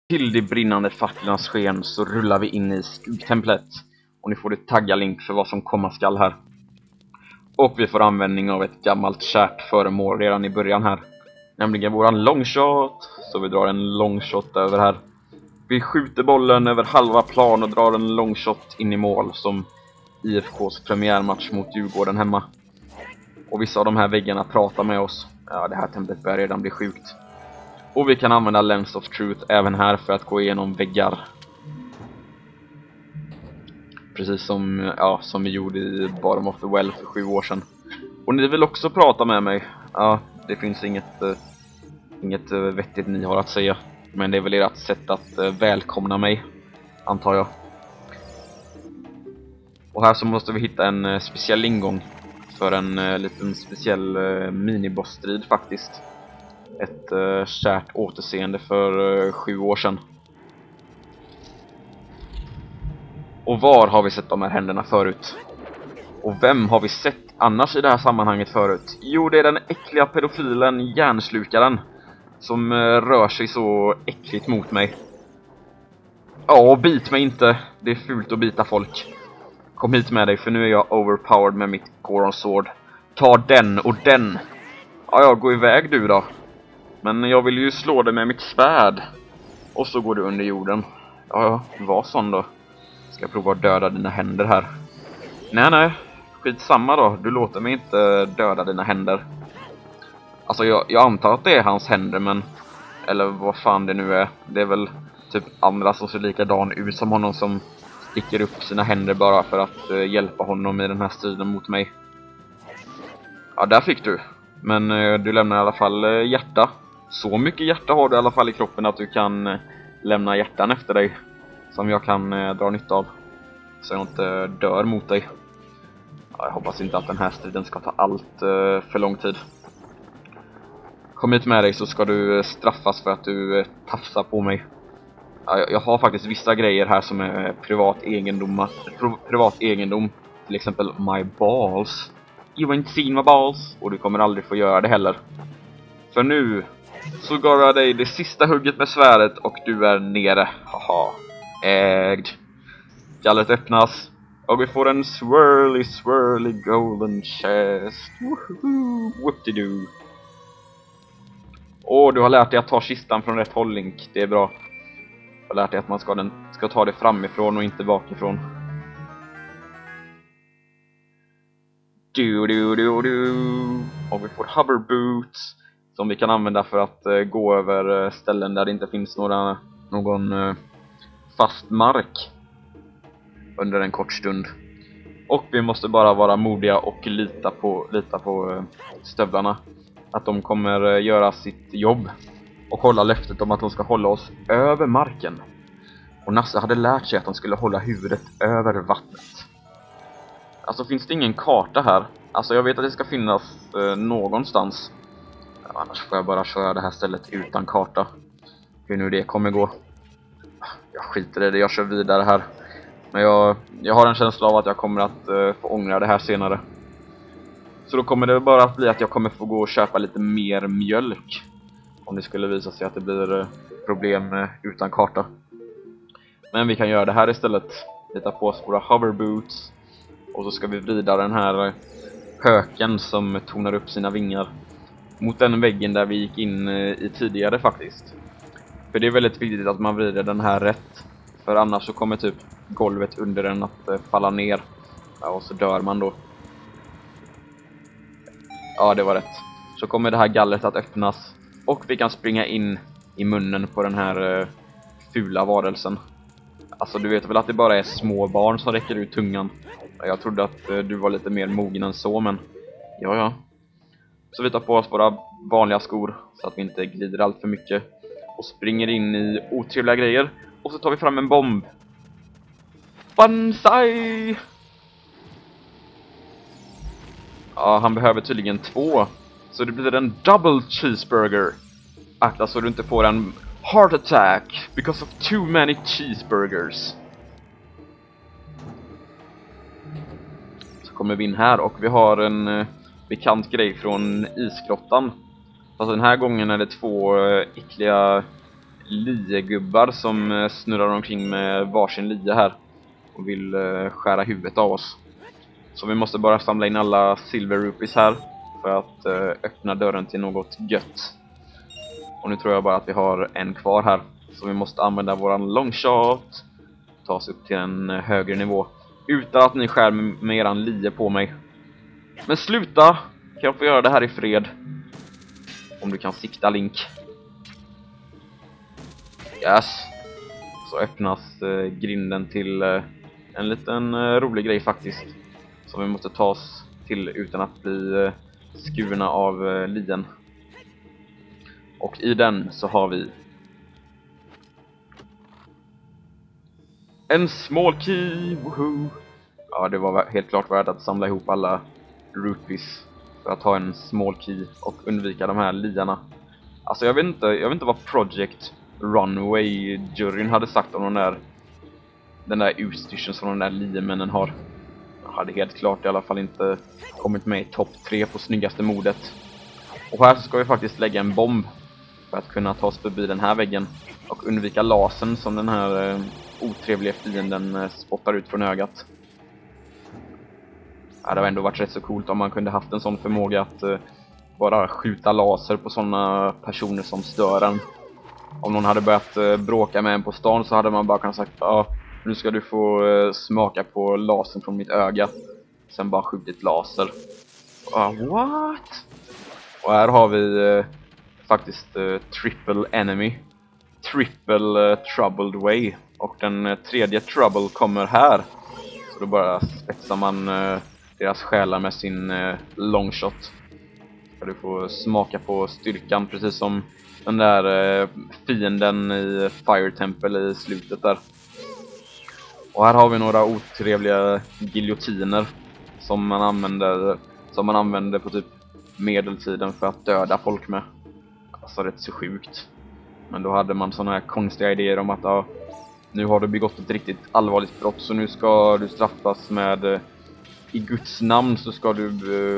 Till de brinnande facklarnas sken så rullar vi in i skuggtemplet. Och ni får ett tagga-link för vad som komma skall här. Och vi får användning av ett gammalt kärt föremål redan i början här. Nämligen våran longshot. Så vi drar en longshot över här. Vi skjuter bollen över halva plan och drar en longshot in i mål som IFKs premiärmatch mot Djurgården hemma. Och vissa av de här väggarna pratar med oss. Ja, det här templet börjar redan bli sjukt. Och vi kan använda Lens of Truth även här för att gå igenom väggar. Precis som vi gjorde i Bottom of the Well för 7 år sedan. Och ni vill också prata med mig. Ja, det finns inget vettigt ni har att säga. Men det är väl ert sätt att välkomna mig, antar jag. Och här så måste vi hitta en speciell ingång för en liten speciell minibossstrid faktiskt. Ett kärt återseende för 7 år sedan. Och var har vi sett de här händerna förut? Och vem har vi sett annars i det här sammanhanget förut? Jo, det är den äckliga pedofilen Hjärnslukaren som rör sig så äckligt mot mig. Ja, bit mig inte. Det är fult att bita folk. Kom hit med dig, för nu är jag overpowered med mitt Goron Sword. Ta den och den. Ja, gå iväg du då. Men jag vill ju slå dig med mitt svärd. Och så går du under jorden. Ja, var sån då. Ska jag prova att döda dina händer här. Nej, skitsamma då. Du låter mig inte döda dina händer. Alltså jag antar att det är hans händer, men... Eller vad fan det nu är. Det är väl typ andra som ser likadan ut som honom som sticker upp sina händer bara för att hjälpa honom i den här striden mot mig. Ja, där fick du. Men du lämnar i alla fall hjärta. Så mycket hjärta har du i alla fall i kroppen att du kan lämna hjärtan efter dig. Som jag kan dra nytta av. Så jag inte dör mot dig. Ja, jag hoppas inte att den här striden ska ta allt för lång tid. Kom hit med dig så ska du straffas för att du tafsar på mig. Ja, jag har faktiskt vissa grejer här som är privat egendom. Till exempel my balls. You ain't seen my balls. Och du kommer aldrig få göra det heller. För nu så gav jag dig det sista hugget med svärdet och du är nere. Haha. Ägd. Gallret öppnas. Och vi får en swirly golden chest. Woohoo. Whoop-de-doo. Åh, du har lärt dig att ta kistan från rätt håll, Link. Det är bra. Jag har lärt dig att man ska ta det framifrån och inte bakifrån. Och vi får hover boots som vi kan använda för att gå över ställen där det inte finns någon fast mark under en kort stund. Och vi måste bara vara modiga och lita på stövlarna. Att de kommer göra sitt jobb och hålla löftet om att de ska hålla oss över marken. Och Nasse hade lärt sig att de skulle hålla huvudet över vattnet. Alltså finns det ingen karta här? Alltså jag vet att det ska finnas någonstans. Ja, annars får jag bara köra det här stället utan karta. Hur nu det kommer gå. Jag skiter i det, jag kör vidare här. Men jag har en känsla av att jag kommer att få ångra det här senare. Så då kommer det bara att bli att jag kommer få gå och köpa lite mer mjölk. Om det skulle visa sig att det blir problem utan karta. Men vi kan göra det här istället. Lita på oss våra hover boots. Och så ska vi vrida den här höken som tonar upp sina vingar mot den väggen där vi gick in i tidigare faktiskt. För det är väldigt viktigt att man vrider den här rätt. För annars så kommer typ golvet under den att falla ner. Ja, och så dör man då. Ja, det var rätt. Så kommer det här gallret att öppnas. Och vi kan springa in i munnen på den här fula varelsen. Alltså du vet väl att det bara är små barn som räcker ut tungan. Jag trodde att du var lite mer mogen än så, men ja. Så vi tar på oss våra vanliga skor så att vi inte glider allt för mycket. Och springer in i otrevliga grejer. Och så tar vi fram en bomb. Banzai! Ja, han behöver tydligen 2. Så det blir en double cheeseburger. Akta så du inte får en heart attack because of too many cheeseburgers. Så kommer vi in här och vi har en bekant grej från isgrottan. Fast den här gången är det 2 äckliga liegubbar som snurrar omkring med varsin lie här och vill skära huvudet av oss. Så vi måste bara samla in alla silver rupees här för att öppna dörren till något gött. Och nu tror jag bara att vi har en kvar här. Så vi måste använda våran longshot, ta oss upp till en högre nivå utan att ni skär med eran lie på mig. Men sluta! Kan jag få göra det här i fred? Om du kan sikta, Link. Yes. Så öppnas grinden till en liten rolig grej faktiskt. Som vi måste ta oss till utan att bli skurna av lien. Och i den så har vi en small key. Woohoo. Ja, det var helt klart värt att samla ihop alla rupees för att ha en small key och undvika de här liarna. Alltså jag vet inte vad Project Runway-juryn hade sagt om den där utstyrseln som de där liemännen har. Jag hade helt klart i alla fall inte kommit med i topp 3 på snyggaste modet. Och här så ska vi faktiskt lägga en bomb för att kunna ta oss förbi den här väggen och undvika lasern som den här otrevliga fienden spottar ut från ögat. Ja, det har ändå varit rätt så coolt om man kunde haft en sån förmåga att bara skjuta laser på sådana personer som stör en. Om någon hade börjat bråka med en på stan så hade man bara kunnat sagt: ja, nu ska du få smaka på lasern från mitt öga. Sen bara skjutit laser. What? Och här har vi faktiskt triple enemy. Triple troubled way. Och den tredje trouble kommer här. Så då bara spetsar man deras själar med sin longshot. Ska du få smaka på styrkan, precis som den där fienden i Fire Temple i slutet där. Och här har vi några otrevliga giljotiner som man använder på typ medeltiden för att döda folk med. Alltså rätt så sjukt. Men då hade man såna här konstiga idéer om att ja, nu har du begått ett riktigt allvarligt brott, så nu ska du straffas med i Guds namn så ska du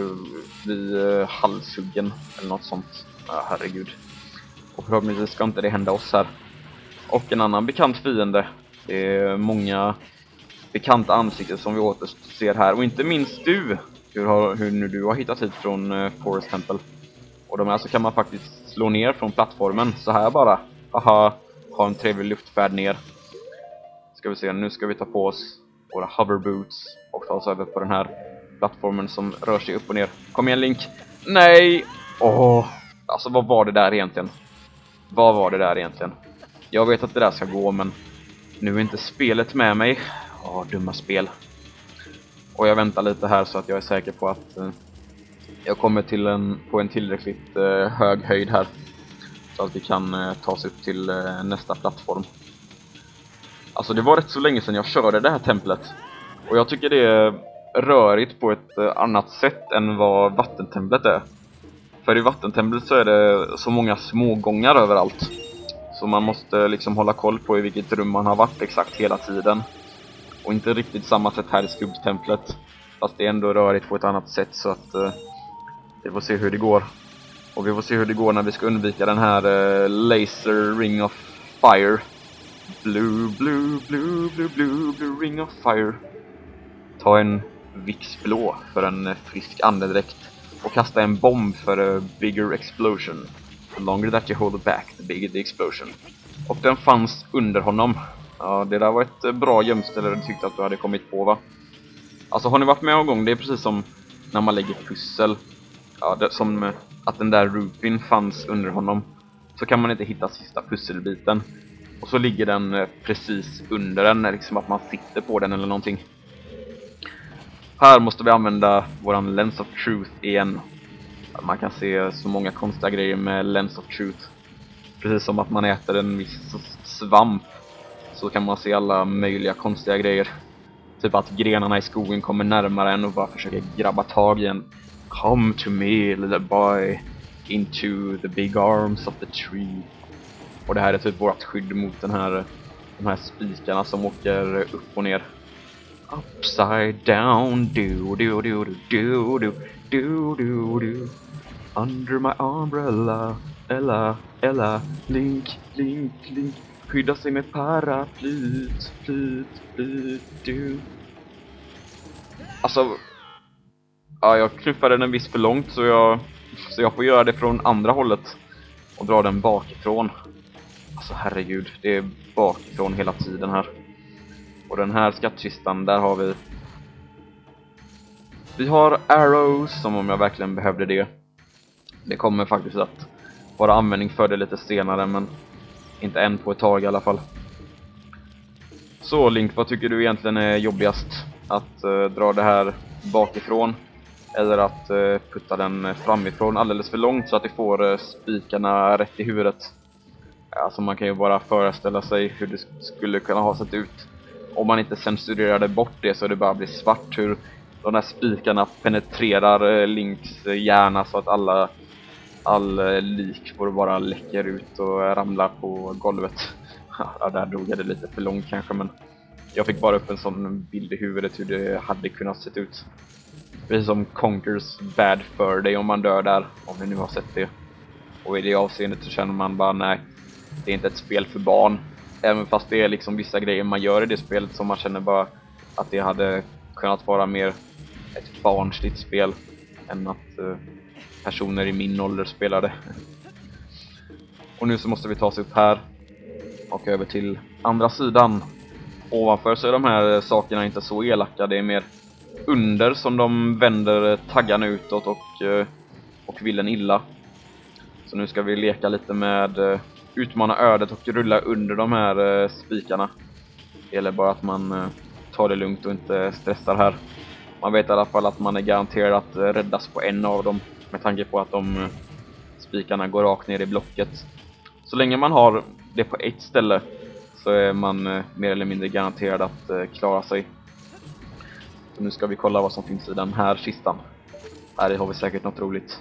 bli halshuggen eller något sånt. Ja, herregud. Och förhoppningsvis ska inte det hända oss här. Och en annan bekant fiende. Det är många bekanta ansikten som vi återser här. Och inte minst du. Hur nu du har hittat hit från Forest Temple. Och de här så kan man faktiskt slå ner från plattformen. Så här bara. Haha, ha en trevlig luftfärd ner. Ska vi se, nu ska vi ta på oss våra hoverboots och ta oss över på den här plattformen som rör sig upp och ner. Kom igen, Link. Nej! Alltså vad var det där egentligen? Vad var det där egentligen? Jag vet att det där ska gå, men nu är inte spelet med mig. Dumma spel. Och jag väntar lite här så att jag är säker på att jag kommer till på en tillräckligt hög höjd här. Så att vi kan ta oss upp till nästa plattform. Alltså det var rätt så länge sedan jag körde det här templet. Och jag tycker det är rörigt på ett annat sätt än vad vattentemplet är. För i vattentemplet så är det så många små gångar överallt. Så man måste liksom hålla koll på i vilket rum man har varit exakt hela tiden. Och inte riktigt samma sätt här i skuggtemplet. Fast det är ändå rörigt på ett annat sätt, så att vi får se hur det går. Och vi får se hur det går när vi ska undvika den här laser ring of fire. Blue, blue, blue, blue, blue, blue ring of fire. Ta en Vicks blå för en frisk andedräkt. Och kasta en bomb för a bigger explosion. The longer that you hold it back, the bigger the explosion. Och den fanns under honom. Ja, det där var ett bra gömställe, du tyckte att du hade kommit på, va? Alltså har ni varit med någon gång? Det är precis som när man lägger pussel. Ja, det, som att den där rupin fanns under honom. Så kan man inte hitta sista pusselbiten. Och så ligger den precis under den, liksom att man sitter på den eller någonting. Här måste vi använda våran Lens of Truth igen. Man kan se så många konstiga grejer med Lens of Truth. Precis som att man äter en viss svamp, så kan man se alla möjliga konstiga grejer. Typ att grenarna i skogen kommer närmare en och bara försöker grabba tag i en. Come to me, little boy, into the big arms of the tree. Och det här är typ vårt skydd mot de här spikarna som åker upp och ner. Upside down, do do do do do do do do do. Under my umbrella, Ella. Ella, Link, Link, Link. Skydda sig med paraplyt, flyt, du. Alltså, ja, jag knuffade den en viss för långt så jag får göra det från andra hållet och dra den bakifrån. Alltså herregud, det är bakifrån hela tiden här. Och den här skattkistan, där har vi har arrows, som om jag verkligen behövde det. Det kommer faktiskt att vara användning för det lite senare, men inte än på ett tag i alla fall. Så Link, vad tycker du egentligen är jobbigast? Att dra det här bakifrån eller att putta den framifrån alldeles för långt så att det får spikarna rätt i huvudet? Alltså man kan ju bara föreställa sig hur det skulle kunna ha sett ut om man inte censurerade bort det så det bara blir svart, hur de här spikarna penetrerar Links hjärna så att all lik får bara läcker ut och ramlar på golvet. Ja, där drog jag det lite för långt kanske, men jag fick bara upp en sån bild i huvudet hur det hade kunnat sett ut. Precis som Conker's Bad Fur Day om man dör där, om ni nu har sett det. Och i det avseendet så känner man bara, nej, det är inte ett spel för barn. Även fast det är liksom vissa grejer man gör i det spelet som man känner bara att det hade kunnat vara mer ett barnsligt spel än att personer i min ålder spelade. Och nu så måste vi ta oss upp här och över till andra sidan. Ovanför så är de här sakerna inte så elaka, det är mer under som de vänder taggarna utåt och vill en illa. Så nu ska vi leka lite med utmana ödet och rulla under de här spikarna. Det gäller bara att man tar det lugnt och inte stressar här. Man vet i alla fall att man är garanterad att räddas på en av dem med tanke på att de spikarna går rakt ner i blocket. Så länge man har det på ett ställe så är man mer eller mindre garanterad att klara sig. Så nu ska vi kolla vad som finns i den här kistan. Här har vi säkert något roligt.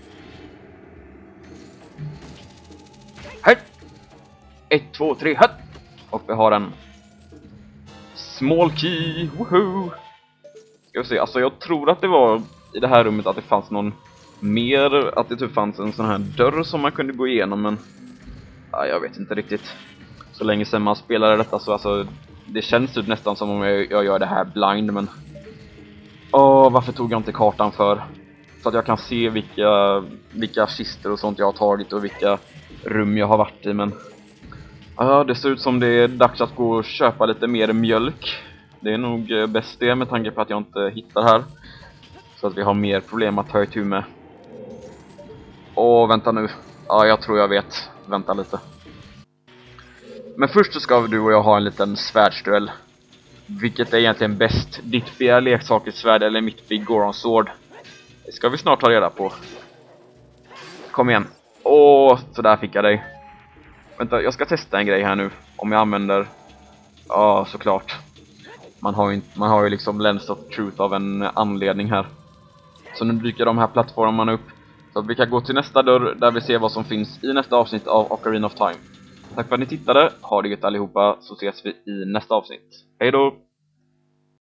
Här! 1, 2, 3, här! Och vi har en small key, woohoo! Ska vi se, alltså jag tror att det var i det här rummet att det fanns någon mer, att det typ fanns en sån här dörr som man kunde gå igenom, men ja, jag vet inte riktigt. Så länge sedan man spelade detta så alltså, det känns typ nästan som om jag gör det här blind, men varför tog jag inte kartan för? Så att jag kan se vilka kister och sånt jag har tagit och vilka rum jag har varit i, men ja, det ser ut som det är dags att gå och köpa lite mer mjölk. Det är nog bäst det med tanke på att jag inte hittar här. Så att vi har mer problem att ta itu med. Vänta nu. Ja, jag tror jag vet. Vänta lite. Men först så ska du och jag ha en liten svärdsduell. Vilket är egentligen bäst? Ditt Bea leksakers svärd eller mitt Big Goron Sword? Det ska vi snart ta reda på. Kom igen. Så där fick jag dig. Vänta, jag ska testa en grej här nu. Om jag använder... Ja, såklart. Man har ju liksom Lens of Truth av en anledning här. Så nu dyker de här plattformarna upp. Så vi kan gå till nästa dörr där vi ser vad som finns i nästa avsnitt av Ocarina of Time. Tack för att ni tittade. Ha det gött allihopa, så ses vi i nästa avsnitt. Hej då!